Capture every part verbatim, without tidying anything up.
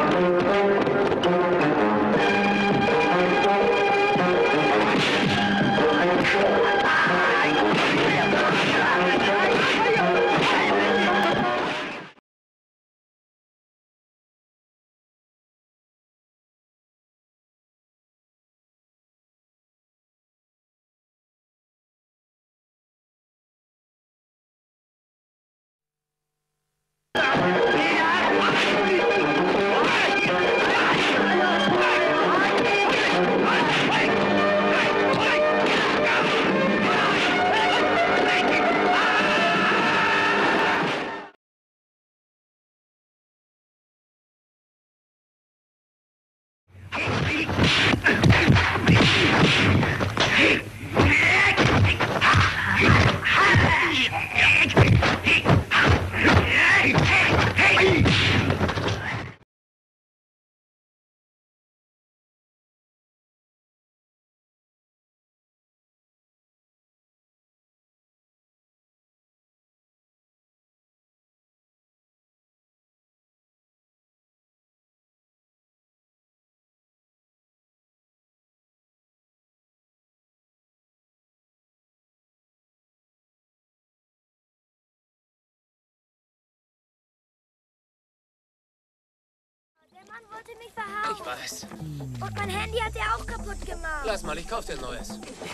Der Mann wollte mich verhauen. Ich weiß. Und mein Handy hat er auch kaputt gemacht. Lass mal, ich kauf dir ein neues.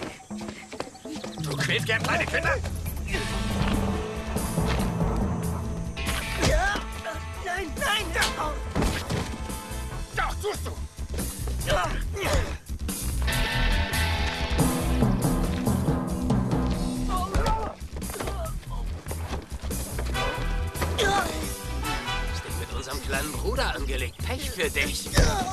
Du quälst gern kleine Kinder? Ja. Nein, nein, doch. Doch, tust du. Ja. Mit unserem kleinen Bruder angelegt. Pech für dich.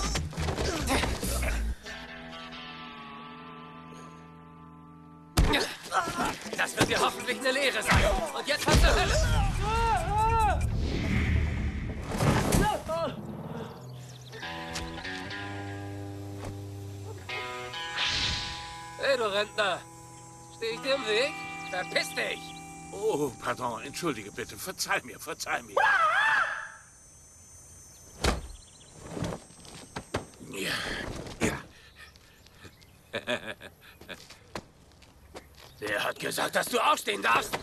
Das wird dir hoffentlich eine Lehre sein. Und jetzt was zur Hölle? Hey, du Rentner. Steh ich dir im Weg? Verpiss dich! Oh, pardon, entschuldige bitte. Verzeih mir, verzeih mir. Ja, ja. Wer hat gesagt, dass du aufstehen darfst?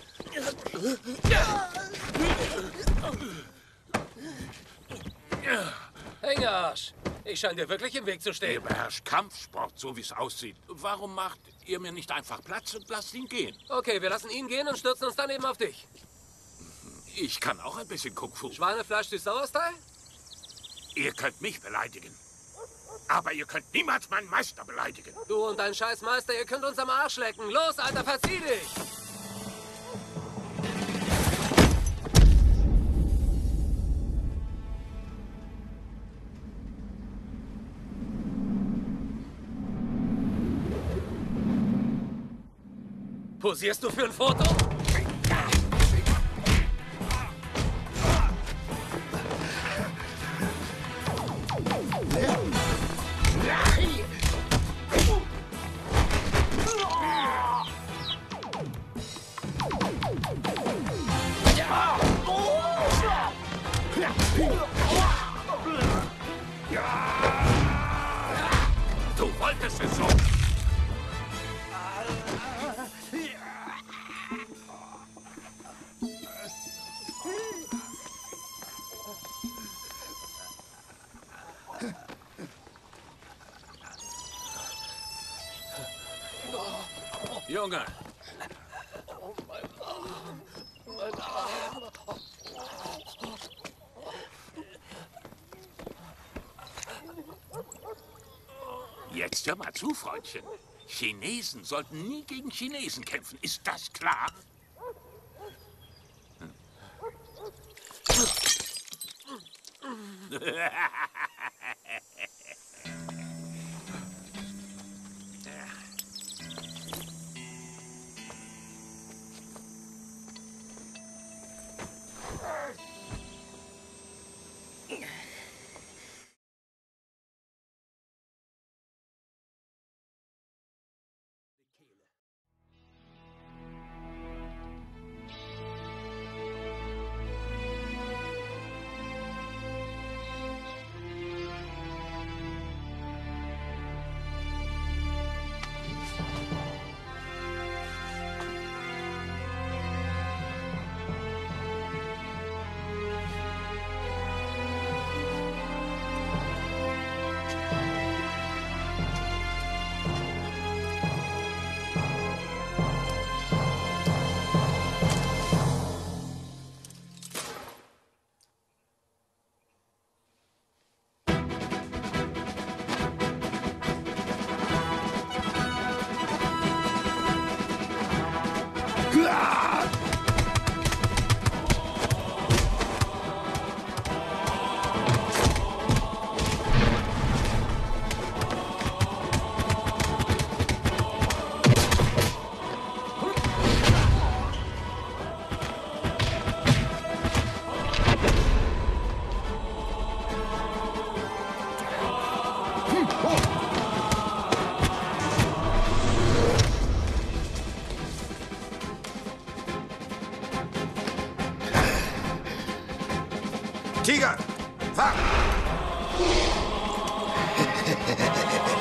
Hängerarsch! Ich scheine dir wirklich im Weg zu Ihr stehen. beherrscht Kampfsport, so wie es aussieht. Warum macht ihr mir nicht einfach Platz und lasst ihn gehen? Okay, wir lassen ihn gehen und stürzen uns dann eben auf dich. Ich kann auch ein bisschen Kung Fu. Schweinefleisch Süß-Sauer-Style? Ihr könnt mich beleidigen. Aber ihr könnt niemals meinen Meister beleidigen. Du und dein Scheißmeister, ihr könnt uns am Arsch lecken. Los, Alter, verzieh dich! Posierst du für ein Foto? Du wolltest es so. Junge. Oh, mein Arm. Mein Arm. Jetzt hör mal zu, Freundchen. Chinesen sollten nie gegen Chinesen kämpfen. Ist das klar? Tiger, fang!